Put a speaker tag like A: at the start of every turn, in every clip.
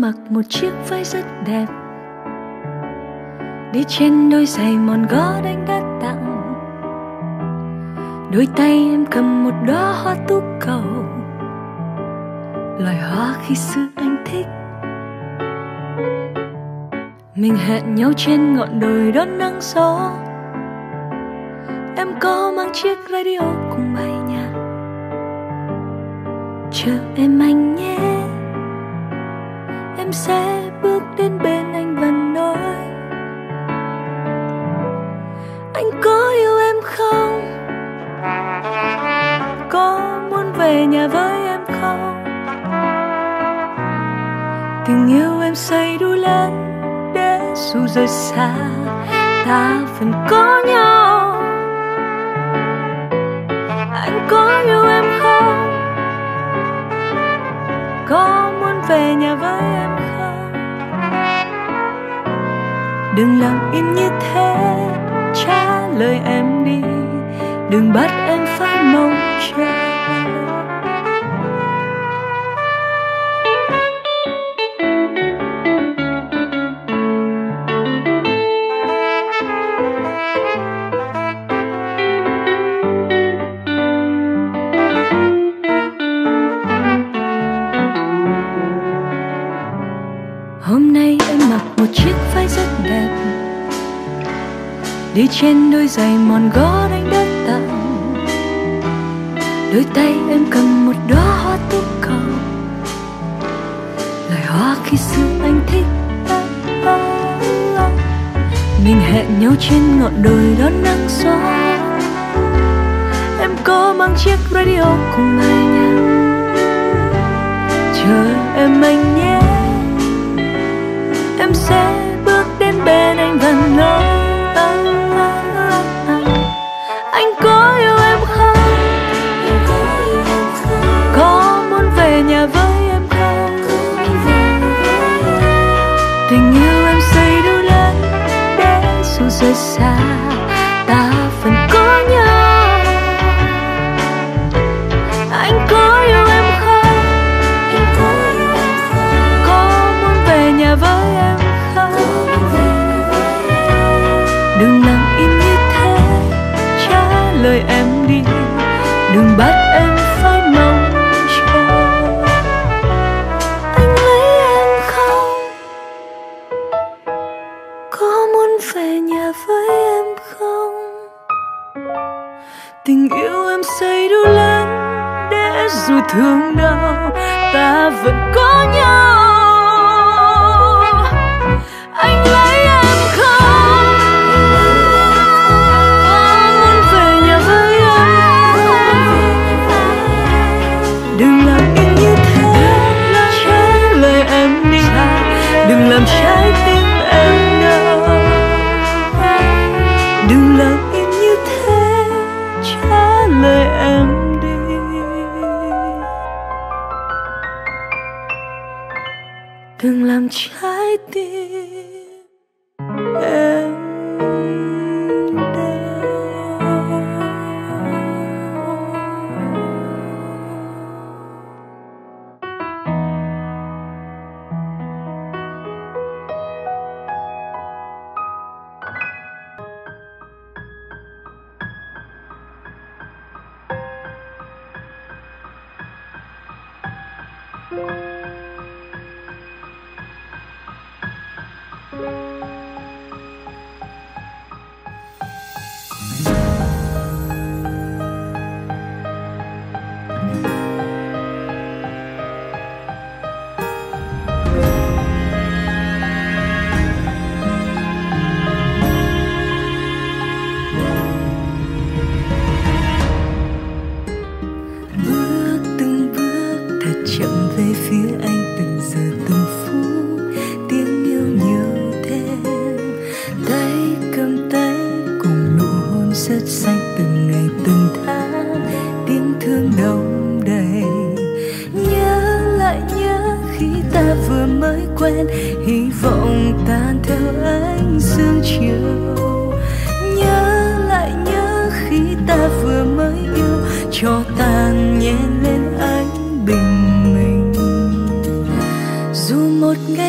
A: mặc một chiếc váy rất đẹp, đi trên đôi giày mòn gót anh đã tặng. Đôi tay em cầm một đóa hoa tú cầu, loài hoa khi xưa anh thích. Mình hẹn nhau trên ngọn đồi đón nắng gió. Em có mang chiếc radio cùng bài nhạc. Chờ em anh nhé, em sẽ bước đến bên anh và nói: anh có yêu em không? Có muốn về nhà với em không? Tình yêu em xây đủ lớn để dù rời xa ta vẫn có nhau. Anh có yêu em không? Có muốn về nhà với em không? Đừng làm im như thế, trả lời em đi. Đừng bắt em phải mong chờ. Hôm nay em mặc một chiếc váy rất đẹp, đi trên đôi giày mòn gót anh đã tặng. Đôi tay em cầm một đóa hoa tú cầu, loài hoa khi xưa anh thích. Mình hẹn nhau trên ngọn đồi đón nắng gió. Em có mang chiếc radio cùng bài nhạc. Chờ em anh nhé, em sẽ bước đến bên anh và nói: anh có yêu em không? Có muốn về nhà với em không? Tình yêu em xây đủ lớn để dù rời xa ta vẫn có nhau. Anh có yêu em không? Có muốn về nhà với em không? Đừng làm im như thế, trả lời em đi. Đừng bắt em phải mong chờ. Anh lấy em không? Có muốn về nhà với em không? Tình yêu em xây đủ lớn để dù thương đau ta vẫn có nhau. Anh lấy em không? Có muốn về nhà với em? Đừng làm im như thế, trả lời em đi. Đừng làm trái tim em đau. Đừng làm im như thế, trả lời em đi. Đừng làm trái tim em đau.
B: rất xanh từng ngày từng tháng, tiếng thương đông đầy. Nhớ lại nhớ khi ta vừa mới quen, hy vọng tan theo ánh sương chiều. Nhớ lại nhớ khi ta vừa mới yêu, cho tàn nhẹ lên ánh bình minh. Dù một ngày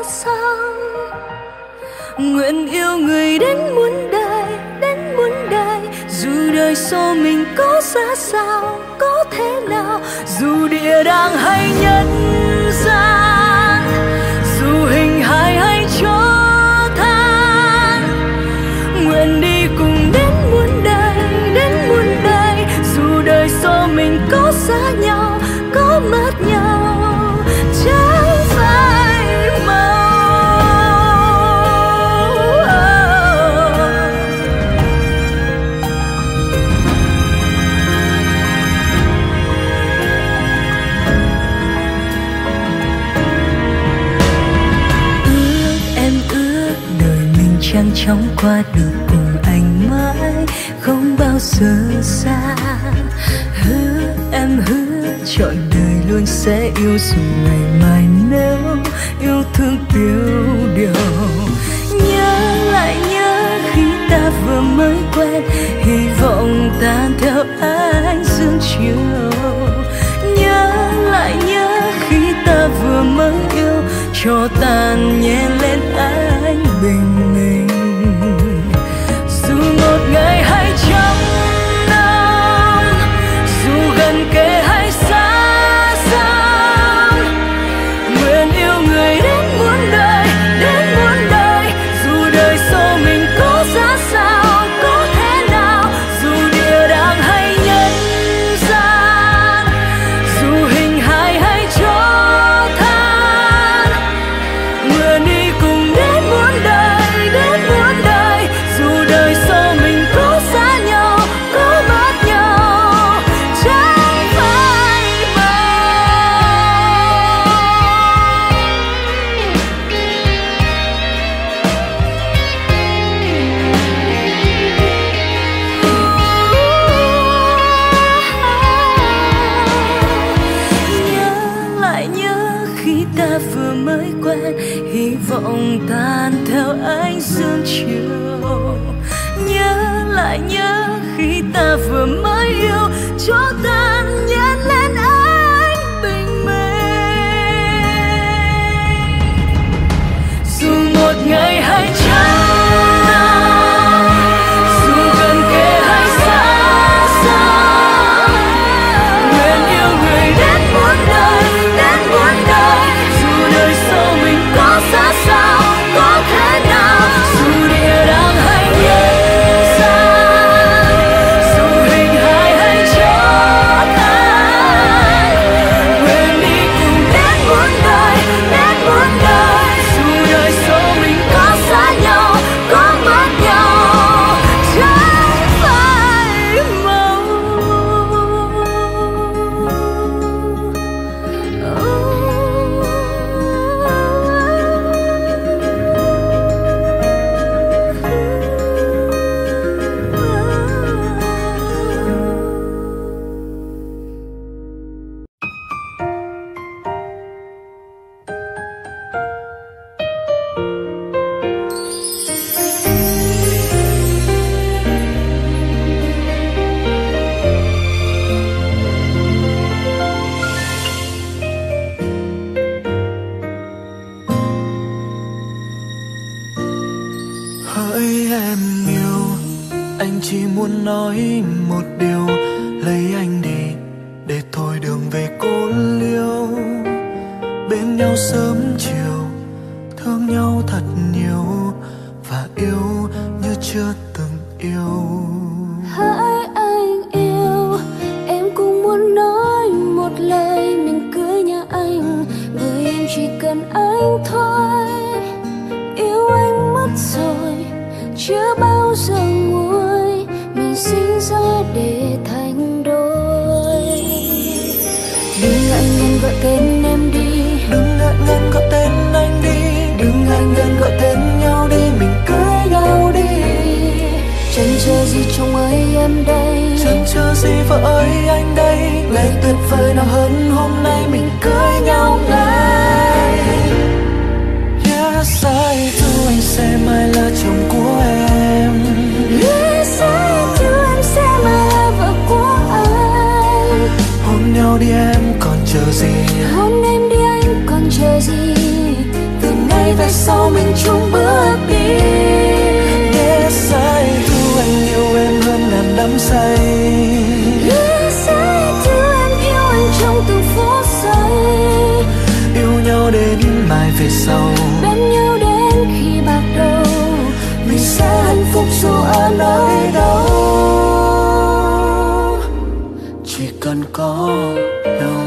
A: xăm. Nguyện yêu người đến muôn đời, đến muôn đời. Dù đời số mình có xa sao, có thế nào, dù địa đàng hay nhân gian, dù hình hài hay chó than, nguyện đi cùng đến muôn đời, đến muôn đời. Dù đời số mình có xa nhau, có mất nhau, chẳng phải màu. Chẳng chóng qua được cùng anh mãi, không bao giờ xa. Hứa em hứa trọn đời luôn sẽ yêu, dù ngày mai nếu yêu thương tiêu điều. Nhớ lại nhớ khi ta vừa mới quen, hy vọng tan theo ánh sương chiều. Nhớ lại nhớ khi ta vừa mới yêu, cho tàn nhẹ lên ánh bình minh. Dù một ngày hay trăm năm, dù gần kề hay xa xăm, nguyện yêu người đến muôn đời, đến muôn đời. Dù đời số mình có ra sao, có thế nào, dù địa đàng hay nhân gian, dù hình hài hay chó than, nguyện đi cùng đến muôn đời, đến muôn đời. Dù đời số mình có xa nhau, có mất nhau, chẳng phải màu. Nhớ lại nhớ khi ta vừa mới quen, hy vọng tan theo ánh sương chiều. Nhớ lại nhớ khi ta vừa mới yêu, cho tan nhét lên ánh bình minh. Dù một ngày hay trăm năm, dù gần kề hay xa xăm, nguyện yêu người đến muôn đời, đến muôn đời. Dù đời số mình có xa sao, có thế nào, dù địa đàng hay nhân gian, dù hình hài hay chó than, nguyện đi cùng đến muôn đời, đến muôn đời. Dù đời số mình có xa nhau, có mất nhau, chẳng phải màu.
C: Hỡi em yêu, anh chỉ muốn nói một điều, lấy anh đi để thôi đường về cô liêu. Bên nhau sớm chiều, thương nhau thật nhiều, và yêu như chưa từng yêu.
A: Hỡi anh yêu, em cũng muốn nói một lời mình cưới nhà anh, bởi em chỉ cần anh thôi. Yêu anh mất rồi, chưa bao giờ nguôi, mình sinh ra để thành đôi. Đừng ngại ngần gọi tên em đi,
C: Đừng ngại ngần gọi tên anh đi,
A: đừng ngại ngần gọi tên nhau đi, mình cưới nhau đi. Chẳng chờ gì chồng ơi em đây,
C: chẳng chờ gì vợ ơi anh đây. Ngày tuyệt vời nào hơn hôm nay mình cưới nhau ngay. Yes, I do, anh sẽ mãi là chồng của em.
A: Yes, I do, em sẽ mãi là vợ của anh.
C: Hôn nhau đi em còn chờ gì,
A: Hôn em đi anh còn chờ gì.
C: từ nay về
B: về sau mình chung bước đi.
C: Yes, I do, anh yêu em hơn ngàn đắm say.
B: Yes, I do, em yêu anh trong từng phút giây.
C: Yêu nhau đến mai về sau,
B: bên nhau đến khi bạc đầu.
C: mình sẽ hạnh phúc dù ở nơi đâu, chỉ cần có nhau.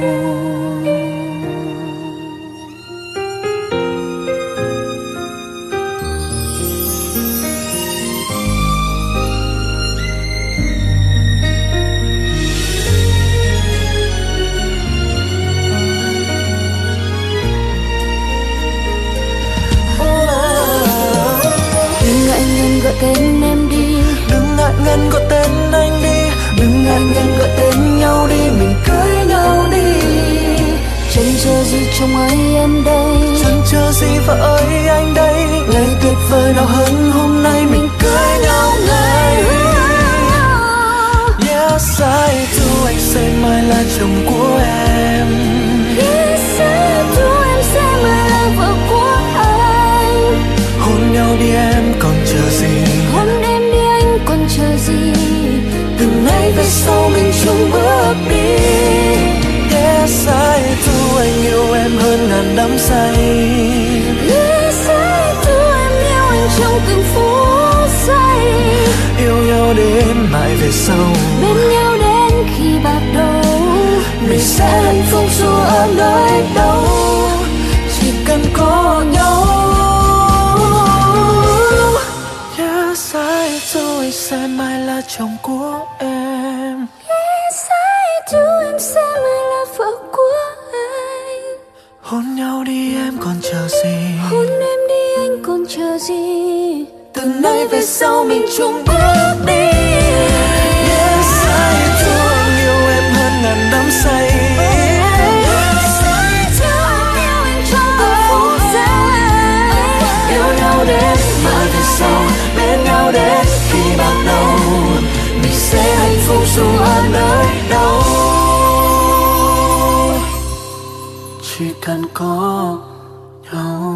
B: Gọi tên em đi,
C: Đừng ngại ngần gọi tên anh đi,
B: đừng ngại ngần gọi tên nhau đi, mình cưới nhau đi. Chẳng chờ gì trong ai em đây,
C: chẳng chờ gì vợ ơi anh đây.
B: ngày tuyệt vời nào hơn hôm nay mình cưới nhau ngay.
C: Yes, I do, anh sẽ mãi là chồng của em.
B: Yes, I do, em sẽ mãi là vợ của anh.
C: Hôn nhau đi em còn chờ gì,
B: hôn em đi anh còn chờ gì.
C: từ nay về sau mình chung bước đi. Yes, I do, anh yêu em hơn ngàn đắm say.
B: Yes, I do, em yêu anh trong từng phút giây.
C: Yêu nhau đến mãi về sau,
B: bên nhau đến khi bạc đầu.
C: mình sẽ hạnh phúc dù ở nơi đâu, chỉ cần có nhau. Yes, I do, anh sẽ mãi là chồng của em.
B: Yes, I do, em sẽ mãi là vợ của anh.
C: Hôn nhau đi em còn chờ gì,
B: hôn em đi anh còn chờ gì.
C: từ nay về sau mình chung bước đi. Yes, I do, anh yêu em hơn ngàn đắm say.
B: Yes, I do, em yêu anh trong từng phút giây.
C: Yêu nhau đến mãi về sau, bên nhau đến khi bạc đầu. Mình sẽ hạnh phúc dù ở nơi đâu, chỉ cần có nhau.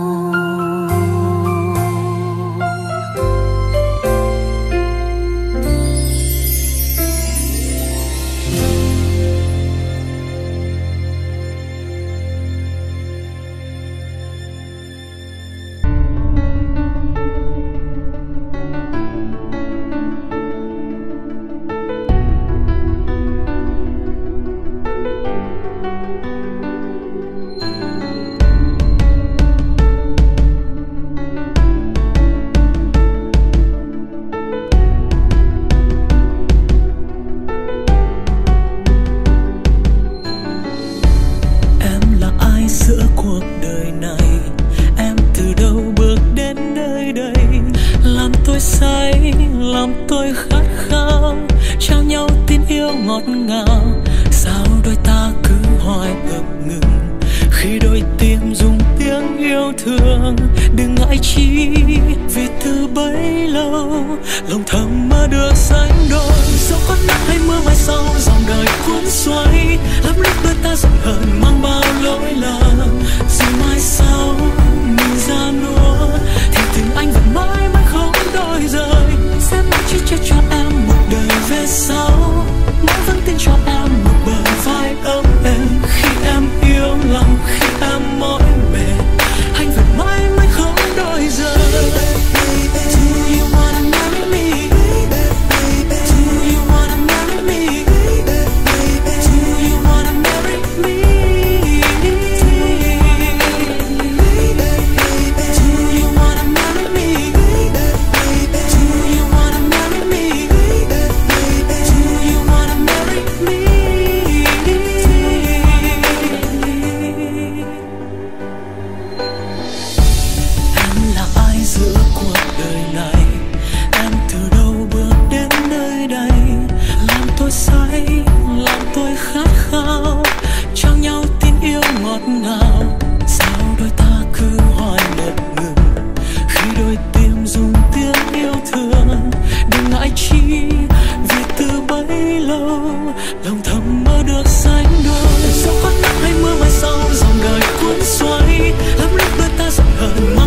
B: lòng thầm mơ được sánh đôi. Dẫu có nắng hay mưa mai sau dòng đời cuốn xoay, lắm lúc đôi ta giận hờn.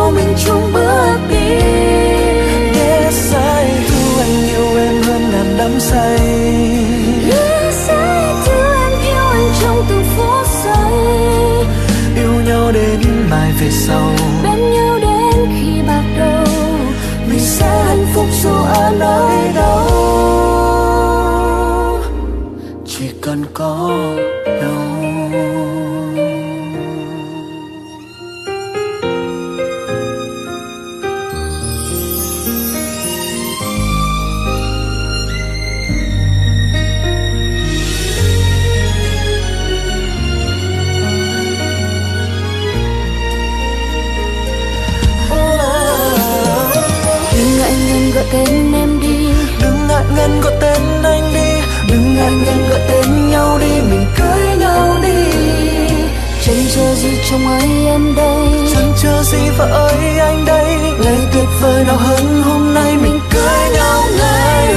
B: sau mình chung bước đi.
C: Yes, I do, anh yêu em hơn ngàn đắm say.
B: Yes, I do, em yêu anh trong từng phút giây.
C: Yêu nhau đến mai về sau,
B: bên nhau đến khi bạc đầu.
C: mình sẽ hạnh phúc dù ở nơi đâu, chỉ cần có nhau.
B: Gọi tên em đi,
C: đừng ngại ngần gọi tên anh đi, đừng ngại ngần gọi tên nhau đi, mình cưới nhau đi.
B: Chân chờ gì trong ấy em đây,
C: chân chờ gì vợ ơi anh đây. Ngày tuyệt vời nào hơn hôm nay, mình cưới nhau ngay.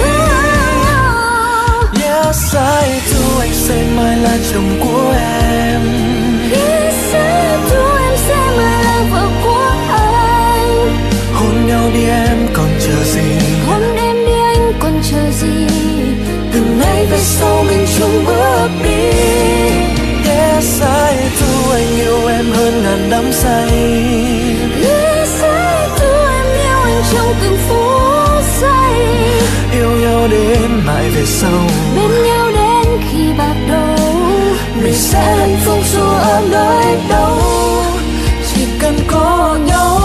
C: Yes, I do, anh sẽ mai là chồng của em.
B: Yes, I do, em sẽ mai là vợ của anh.
C: Hôn nhau đi em còn chờ gì,
B: hôn em đi anh còn chờ gì.
C: từ nay về sau mình chung bước đi. Yes, I do, anh yêu em hơn ngàn đắm say.
B: Yes, I do, em yêu anh trong từng phút giây.
C: Yêu nhau đến mãi về sau,
B: bên nhau đến khi bạc đầu.
C: mình sẽ hạnh phúc dù ở nơi đâu, chỉ cần có nhau.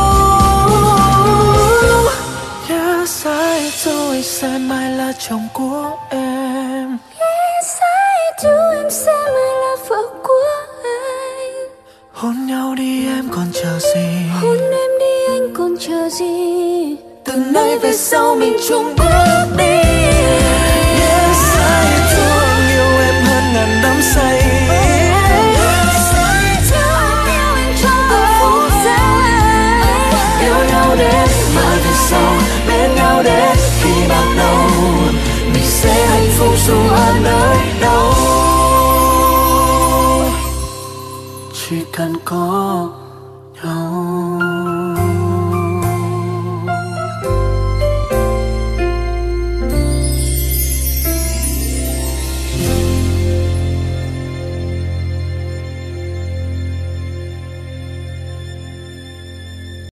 C: Yes, I do, anh sẽ mai là chồng của em.
B: Yes, I do, em sẽ mai là vợ của anh.
C: Hôn nhau đi em còn chờ gì,
B: hôn em đi anh còn chờ gì.
C: từ nay về sau mình chung bước đi. Yes, I do, anh yêu em hơn ngàn đắm say.
B: Yes, I do, em yêu anh trong từng phút giây.
C: Yêu nhau đến mai về sau, bên nhau đến khi bạc đầu, mình sẽ hạnh phúc dù ở nơi đâu, chỉ cần có